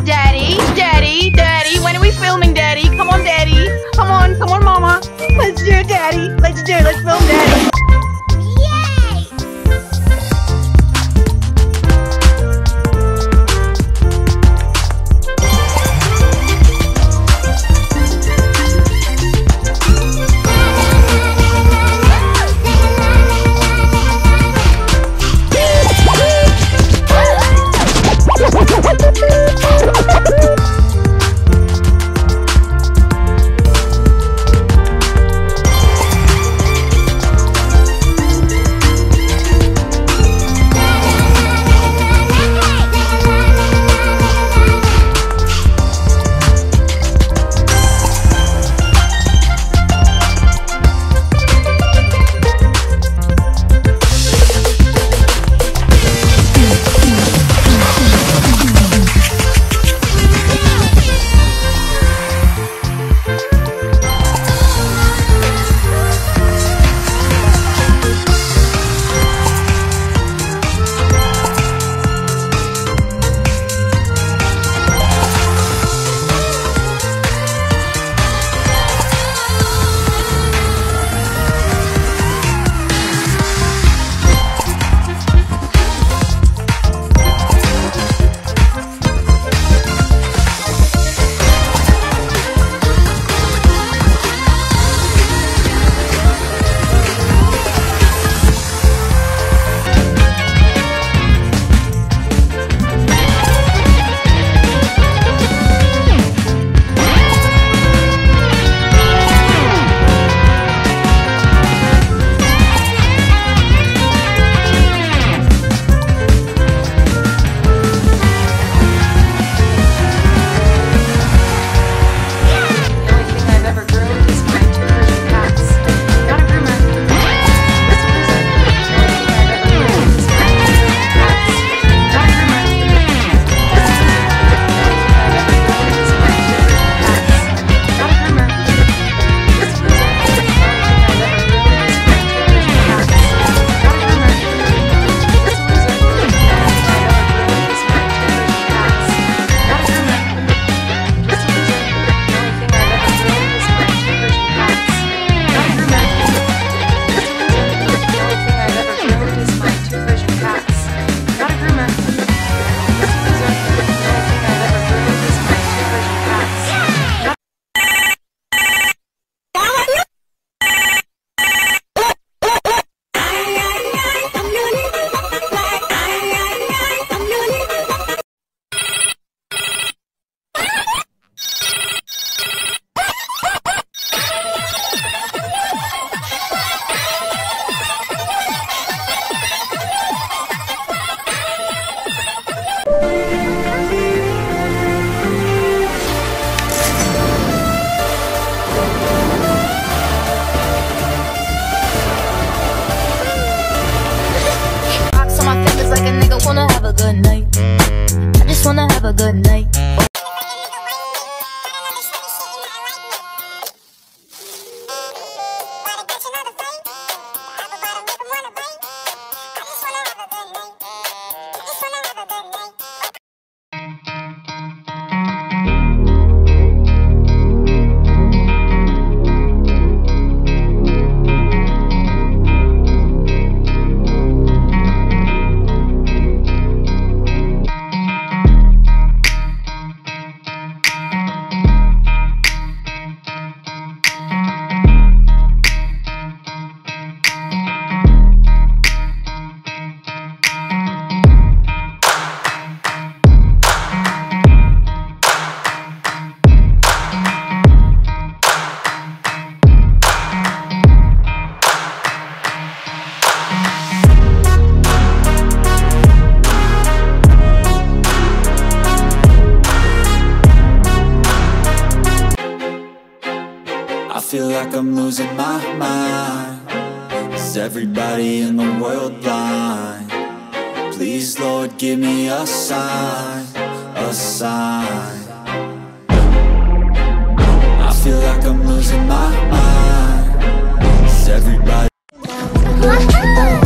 Daddy, Daddy, Daddy, when are we filming, Daddy? Come on, Daddy. Come on, Mama. Let's do it, Daddy. Let's do it. Let's film, Daddy. Wanna have a good night. I just wanna have a good night. I feel like I'm losing my mind. Is everybody in the world blind? Please, Lord, give me a sign, a sign. I feel like I'm losing my mind. Is everybody